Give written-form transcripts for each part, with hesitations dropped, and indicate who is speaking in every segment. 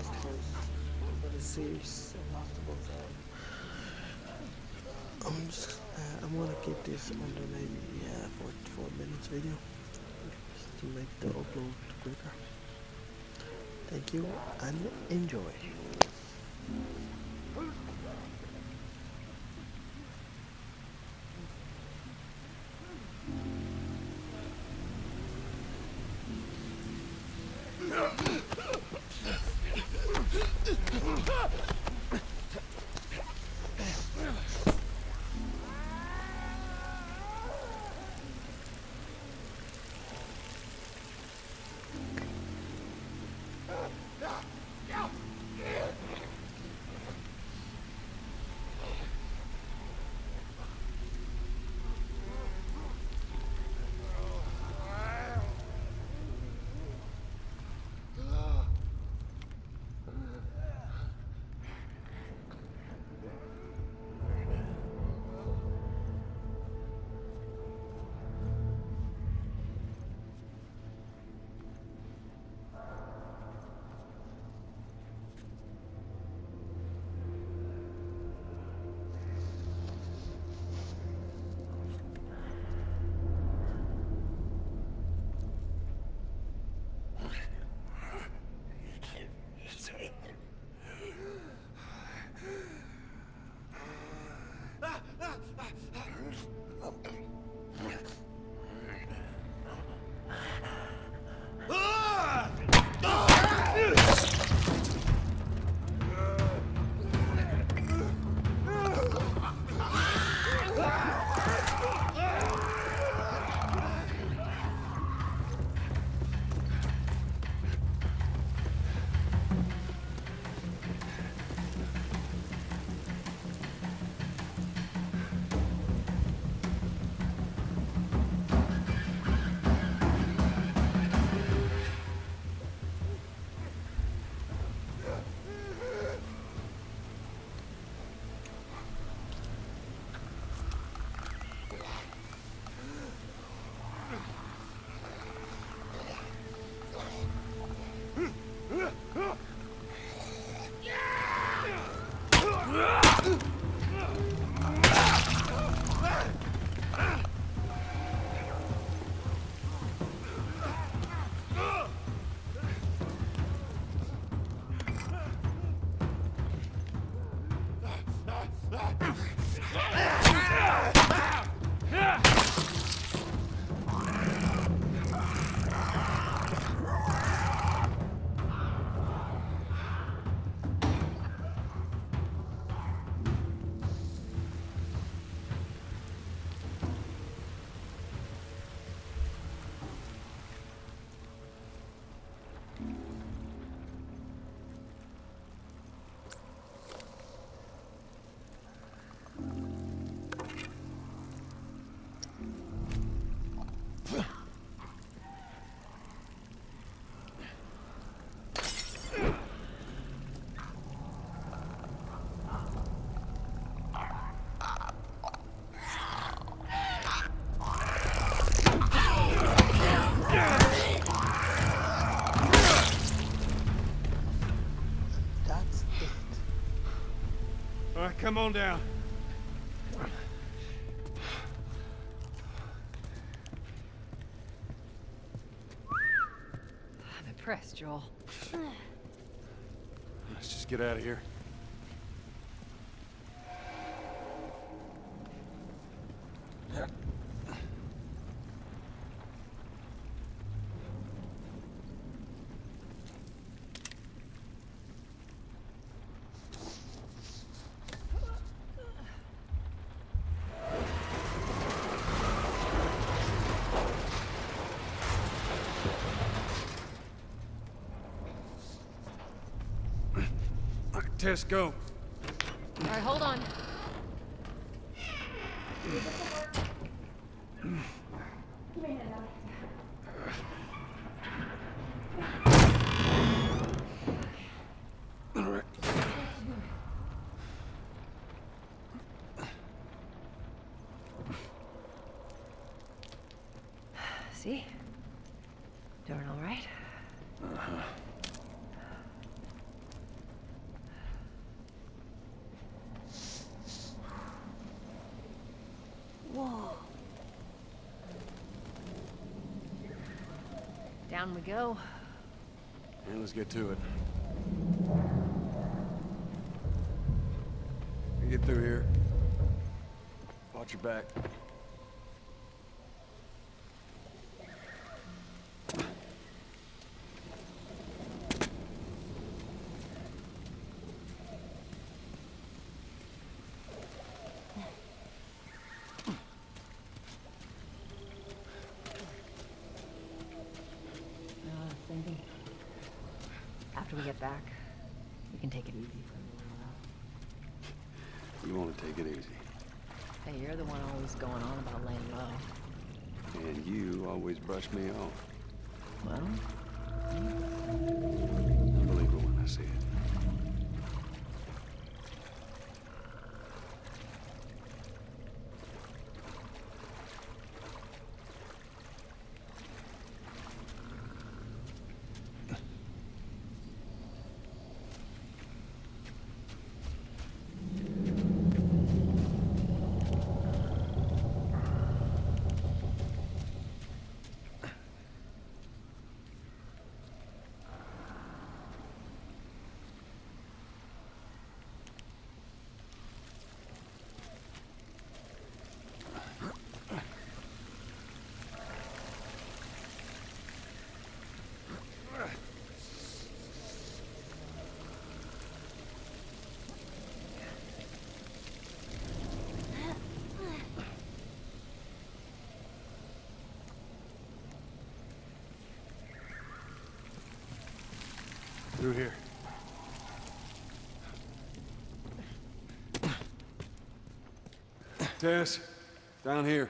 Speaker 1: Last of Us, for the series of Last of Us. I'm gonna keep this under maybe 4 minutes video just to make the upload quicker. Thank you and enjoy.
Speaker 2: Come on down.
Speaker 3: I'm impressed, Joel.
Speaker 2: Let's just get out of here. Tess, go.
Speaker 3: All right, hold on.
Speaker 2: All right.
Speaker 3: See? Doing all right? Whoa. Down we go.
Speaker 2: And let's get to it. You get through here. Watch your back.
Speaker 3: Thinking. After we get back, we can take it easy for a little while.
Speaker 2: You want to take it easy.
Speaker 3: Hey, you're the one always going on about laying low.
Speaker 2: And you always brush me off.
Speaker 3: Well,
Speaker 2: I believe it when I see it. Through here. Tess, down here.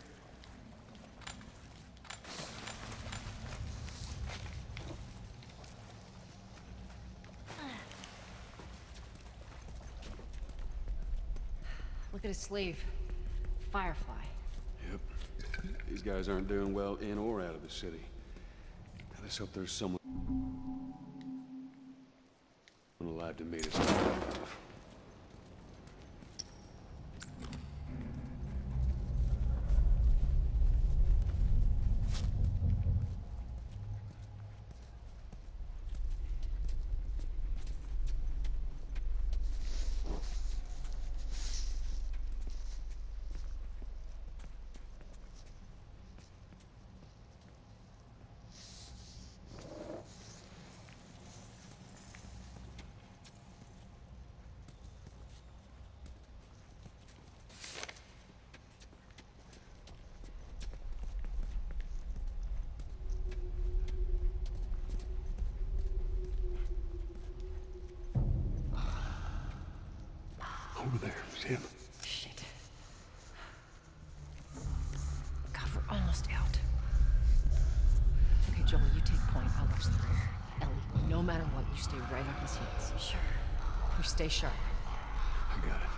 Speaker 3: look at his sleeve. Firefly.
Speaker 2: Yep. These guys aren't doing well in or out of the city. I just hope there's someone alive to meet us. Over there, see him?
Speaker 3: Shit. God, we're almost out. Okay, Joel, you take point. I'll watch the rear. Ellie, no matter what, you stay right on his heels. Sure. You stay sharp.
Speaker 2: I got it.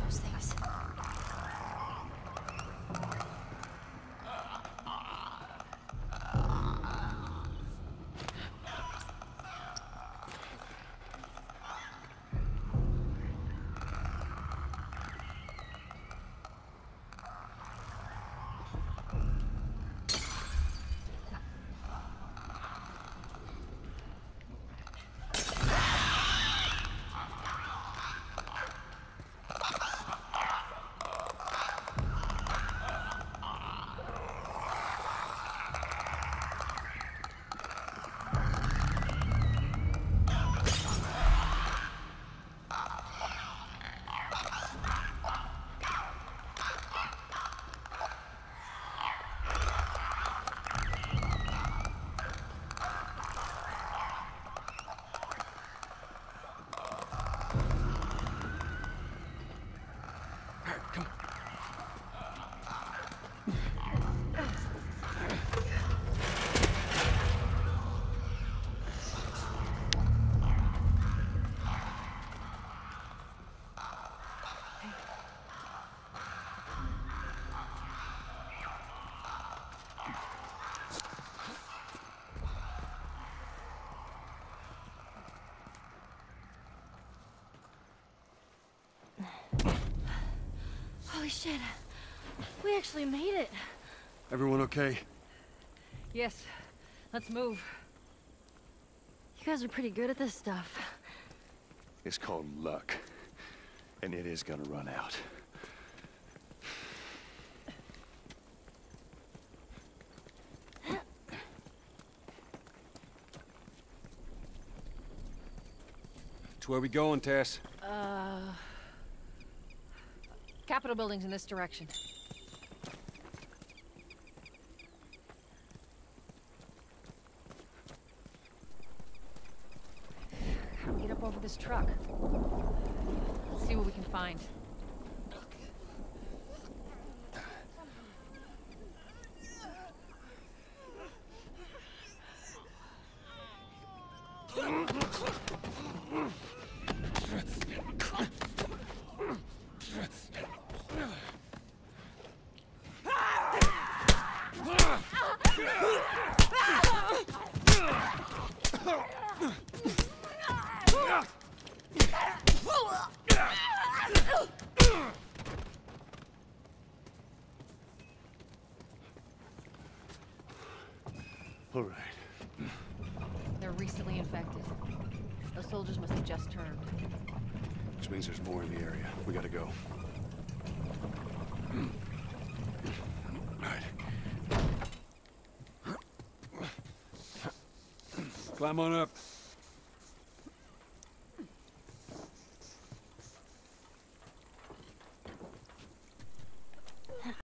Speaker 4: those things. Holy shit. We actually made it.
Speaker 2: Everyone okay?
Speaker 3: Yes. Let's move.
Speaker 4: You guys are pretty good at this stuff.
Speaker 5: It's called luck. And it is gonna run out.
Speaker 2: It's where we going, Tess?
Speaker 3: Capitol building's in this direction. How do we get up over this truck? Let's see what we can find.
Speaker 5: All right.
Speaker 3: They're recently infected. Those soldiers must have just turned.
Speaker 2: Which means there's more in the area. We gotta go. Right. Climb on up.